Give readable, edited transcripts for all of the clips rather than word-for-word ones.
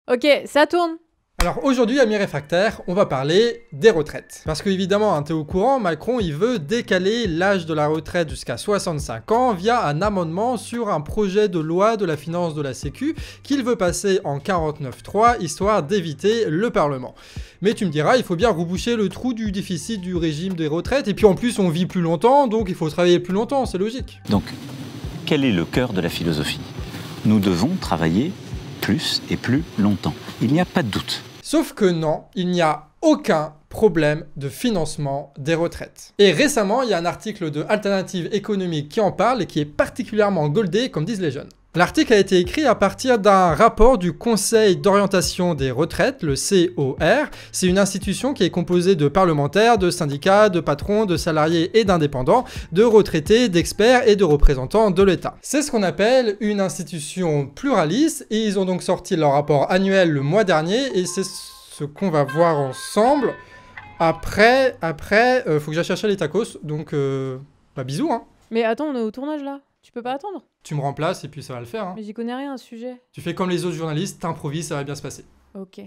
Ok, ça tourne. Alors aujourd'hui, amis réfractaires, on va parler des retraites. Parce que évidemment, hein, t'es au courant, Macron il veut décaler l'âge de la retraite jusqu'à 65 ans via un amendement sur un projet de loi de la finance de la Sécu qu'il veut passer en 49.3 histoire d'éviter le Parlement. Mais tu me diras, il faut bien reboucher le trou du déficit du régime des retraites et puis en plus on vit plus longtemps, donc il faut travailler plus longtemps, c'est logique. Donc, quel est le cœur de la philosophie? Nous devons travailler plus et plus longtemps. Il n'y a pas de doute. Sauf que non, il n'y a aucun problème de financement des retraites. Et récemment, il y a un article de Alternative économique qui en parle et qui est particulièrement goldé, comme disent les jeunes. L'article a été écrit à partir d'un rapport du Conseil d'orientation des retraites, le COR. C'est une institution qui est composée de parlementaires, de syndicats, de patrons, de salariés et d'indépendants, de retraités, d'experts et de représentants de l'État. C'est ce qu'on appelle une institution pluraliste et ils ont donc sorti leur rapport annuel le mois dernier et c'est ce qu'on va voir ensemble. Après, faut que j'aille chercher les tacos, donc bisous hein. Mais attends, on est au tournage là. Tu peux pas attendre? Tu me remplaces et puis ça va le faire. Hein. Mais j'y connais rien à ce sujet. Tu fais comme les autres journalistes, t'improvises, ça va bien se passer. Ok.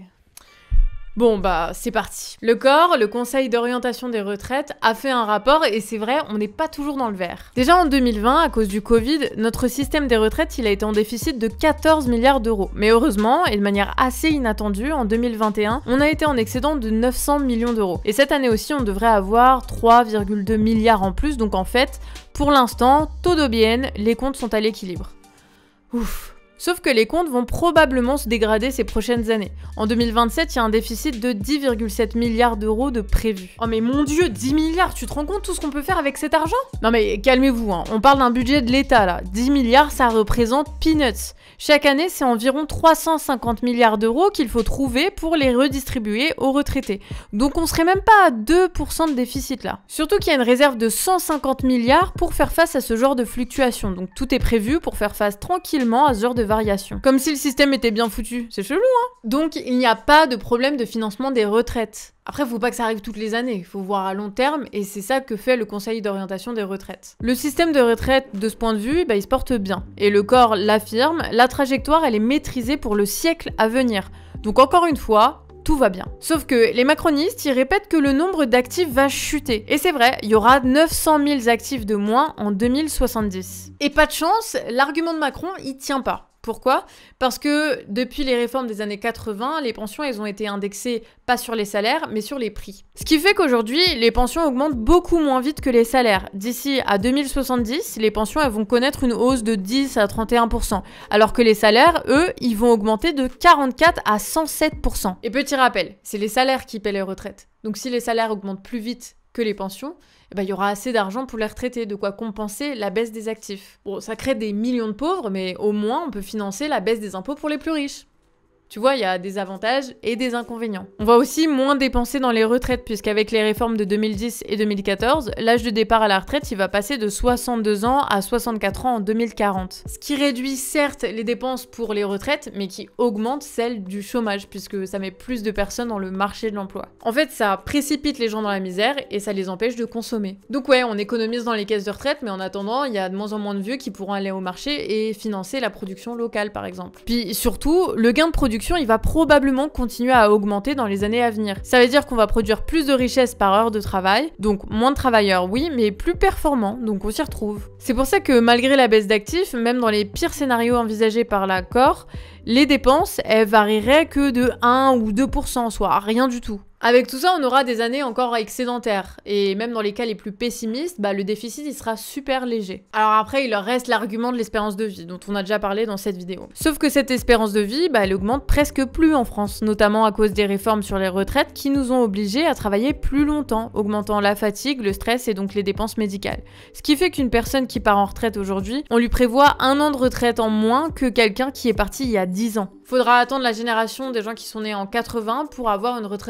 Bon bah c'est parti. Le COR, le Conseil d'orientation des retraites, a fait un rapport et c'est vrai, on n'est pas toujours dans le vert. Déjà en 2020, à cause du Covid, notre système des retraites il a été en déficit de 14 milliards d'euros. Mais heureusement, et de manière assez inattendue, en 2021, on a été en excédent de 900 millions d'euros. Et cette année aussi, on devrait avoir 3,2 milliards en plus, donc en fait, pour l'instant, todo bien, les comptes sont à l'équilibre. Ouf. Sauf que les comptes vont probablement se dégrader ces prochaines années. En 2027, il y a un déficit de 10,7 milliards d'euros de prévu. Oh mais mon dieu, 10 milliards, tu te rends compte tout ce qu'on peut faire avec cet argent? Non mais calmez-vous, hein. On parle d'un budget de l'État là. 10 milliards, ça représente peanuts. Chaque année, c'est environ 350 milliards d'euros qu'il faut trouver pour les redistribuer aux retraités. Donc on serait même pas à 2% de déficit là. Surtout qu'il y a une réserve de 150 milliards pour faire face à ce genre de fluctuations. Donc tout est prévu pour faire face tranquillement à ce genre de variations. Comme si le système était bien foutu. C'est chelou, hein? Donc il n'y a pas de problème de financement des retraites. Après, faut pas que ça arrive toutes les années, il faut voir à long terme, et c'est ça que fait le Conseil d'orientation des retraites. Le système de retraite, de ce point de vue, il se porte bien. Et le corps l'affirme, la trajectoire, elle est maîtrisée pour le siècle à venir. Donc encore une fois, tout va bien. Sauf que les macronistes, ils répètent que le nombre d'actifs va chuter. Et c'est vrai, il y aura 900 000 actifs de moins en 2070. Et pas de chance, l'argument de Macron, il tient pas. Pourquoi? Parce que depuis les réformes des années 80, les pensions elles ont été indexées pas sur les salaires, mais sur les prix. Ce qui fait qu'aujourd'hui, les pensions augmentent beaucoup moins vite que les salaires. D'ici à 2070, les pensions elles vont connaître une hausse de 10 à 31%, alors que les salaires, eux, ils vont augmenter de 44 à 107%. Et petit rappel, c'est les salaires qui paient les retraites. Donc si les salaires augmentent plus vite que les pensions, il y aura assez d'argent pour les retraités, de quoi compenser la baisse des actifs. Bon, ça crée des millions de pauvres, mais au moins on peut financer la baisse des impôts pour les plus riches. Tu vois, il y a des avantages et des inconvénients. On va aussi moins dépenser dans les retraites, puisqu'avec les réformes de 2010 et 2014, l'âge de départ à la retraite, il va passer de 62 ans à 64 ans en 2040. Ce qui réduit certes les dépenses pour les retraites, mais qui augmente celles du chômage, puisque ça met plus de personnes dans le marché de l'emploi. En fait, ça précipite les gens dans la misère et ça les empêche de consommer. Donc ouais, on économise dans les caisses de retraite, mais en attendant, il y a de moins en moins de vieux qui pourront aller au marché et financer la production locale, par exemple. Puis surtout, le gain de production il va probablement continuer à augmenter dans les années à venir. Ça veut dire qu'on va produire plus de richesses par heure de travail, donc moins de travailleurs, oui, mais plus performants, donc on s'y retrouve. C'est pour ça que malgré la baisse d'actifs, même dans les pires scénarios envisagés par la COR, les dépenses, elles varieraient que de 1 ou 2%, soit rien du tout. Avec tout ça, on aura des années encore excédentaires. Et même dans les cas les plus pessimistes, le déficit il sera super léger. Alors après, il leur reste l'argument de l'espérance de vie, dont on a déjà parlé dans cette vidéo. Sauf que cette espérance de vie, elle augmente presque plus en France, notamment à cause des réformes sur les retraites qui nous ont obligés à travailler plus longtemps, augmentant la fatigue, le stress et donc les dépenses médicales. Ce qui fait qu'une personne qui part en retraite aujourd'hui, on lui prévoit 1 an de retraite en moins que quelqu'un qui est parti il y a 10 ans. Faudra attendre la génération des gens qui sont nés en 80 pour avoir une retraite aussi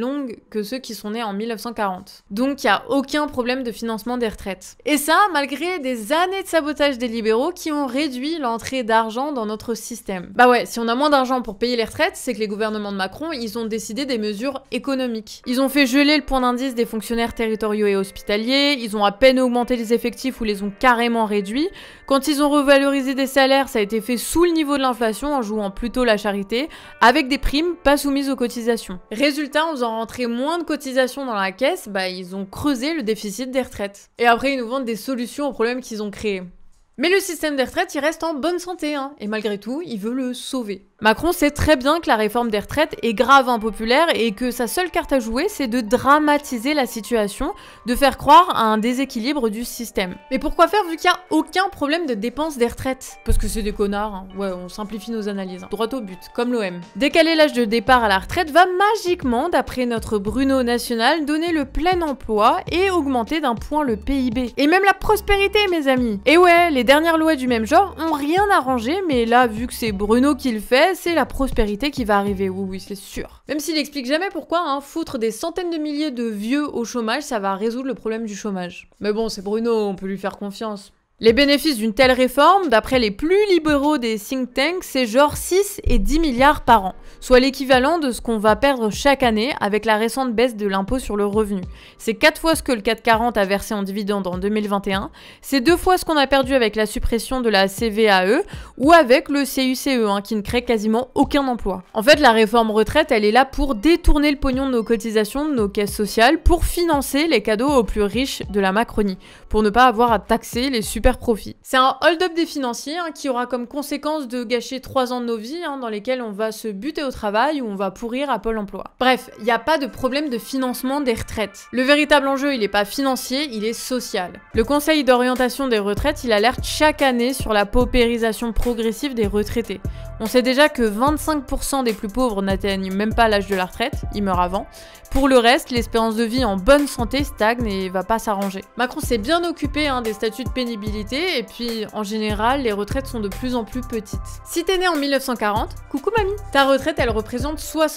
longues que ceux qui sont nés en 1940. Donc il n'y a aucun problème de financement des retraites. Et ça, malgré des années de sabotage des libéraux qui ont réduit l'entrée d'argent dans notre système. Bah ouais, si on a moins d'argent pour payer les retraites, c'est que les gouvernements de Macron, ils ont décidé des mesures économiques. Ils ont fait geler le point d'indice des fonctionnaires territoriaux et hospitaliers, ils ont à peine augmenté les effectifs ou les ont carrément réduits. Quand ils ont revalorisé des salaires, ça a été fait sous le niveau de l'inflation en jouant plutôt la charité, avec des primes pas soumises aux cotisations. Résultat, en faisant rentrer moins de cotisations dans la caisse, bah ils ont creusé le déficit des retraites. Et après, ils nous vendent des solutions aux problèmes qu'ils ont créés. Mais le système des retraites, il reste en bonne santé, hein, et malgré tout, il veut le sauver. Macron sait très bien que la réforme des retraites est grave impopulaire et que sa seule carte à jouer, c'est de dramatiser la situation, de faire croire à un déséquilibre du système. Mais pourquoi faire vu qu'il n'y a aucun problème de dépense des retraites? Parce que c'est des connards, hein. Ouais, on simplifie nos analyses, hein. Droit au but, comme l'OM. Décaler l'âge de départ à la retraite va magiquement, d'après notre Bruno National, donner le plein emploi et augmenter d'un point le PIB. Et même la prospérité, mes amis. Et ouais, les dernières lois du même genre ont rien arrangé, mais là, vu que c'est Bruno qui le fait, c'est la prospérité qui va arriver, oui, c'est sûr. Même s'il explique jamais pourquoi, hein, foutre des centaines de milliers de vieux au chômage, ça va résoudre le problème du chômage. Mais bon, c'est Bruno, on peut lui faire confiance. Les bénéfices d'une telle réforme, d'après les plus libéraux des think tanks, c'est genre 6 et 10 milliards par an, soit l'équivalent de ce qu'on va perdre chaque année avec la récente baisse de l'impôt sur le revenu. C'est 4 fois ce que le CAC 40 a versé en dividende en 2021, c'est 2 fois ce qu'on a perdu avec la suppression de la CVAE ou avec le CICE, hein, qui ne crée quasiment aucun emploi. En fait, la réforme retraite, elle est là pour détourner le pognon de nos cotisations, de nos caisses sociales, pour financer les cadeaux aux plus riches de la Macronie, pour ne pas avoir à taxer les super profit. C'est un hold-up des financiers, hein, qui aura comme conséquence de gâcher 3 ans de nos vies, hein, dans lesquels on va se buter au travail ou on va pourrir à Pôle emploi. Bref, il n'y a pas de problème de financement des retraites. Le véritable enjeu, il n'est pas financier, il est social. Le Conseil d'orientation des retraites, il alerte chaque année sur la paupérisation progressive des retraités. On sait déjà que 25% des plus pauvres n'atteignent même pas l'âge de la retraite, ils meurent avant. Pour le reste, l'espérance de vie en bonne santé stagne et va pas s'arranger. Macron s'est bien occupé, hein, des statuts de pénibilité, et puis en général, les retraites sont de plus en plus petites. Si t'es né en 1940, coucou mamie, ta retraite elle représente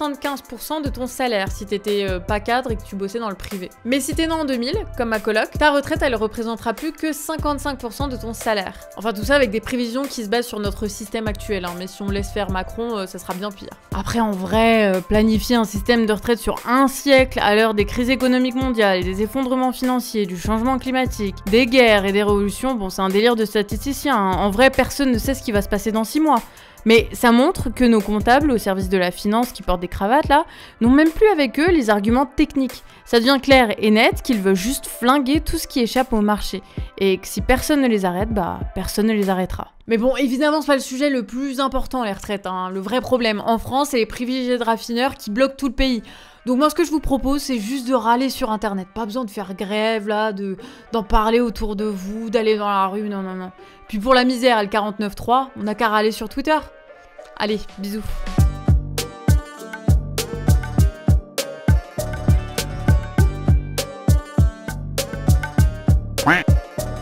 75% de ton salaire si t'étais pas cadre et que tu bossais dans le privé. Mais si t'es né en 2000, comme ma coloc, ta retraite elle représentera plus que 55% de ton salaire. Enfin tout ça avec des prévisions qui se basent sur notre système actuel, hein, mais si on laisse faire Macron, ça sera bien pire. Après en vrai, planifier un système de retraite sur un siècle à l'heure des crises économiques mondiales et des effondrements financiers, du changement climatique, des guerres et des révolutions, bon c'est un délire de statisticien, hein. En vrai personne ne sait ce qui va se passer dans 6 mois. Mais ça montre que nos comptables au service de la finance qui portent des cravates là, n'ont même plus avec eux les arguments techniques. Ça devient clair et net qu'ils veulent juste flinguer tout ce qui échappe au marché. Et que si personne ne les arrête, bah personne ne les arrêtera. Mais bon, évidemment c'est pas le sujet le plus important les retraites, hein. Le vrai problème en France, c'est les privilégiés de raffineurs qui bloquent tout le pays. Donc moi ce que je vous propose c'est juste de râler sur internet, pas besoin de faire grève là, d'en parler autour de vous, d'aller dans la rue, non. Puis pour la misère et le 49.3, on a qu'à râler sur Twitter. Allez, bisous. Ouais.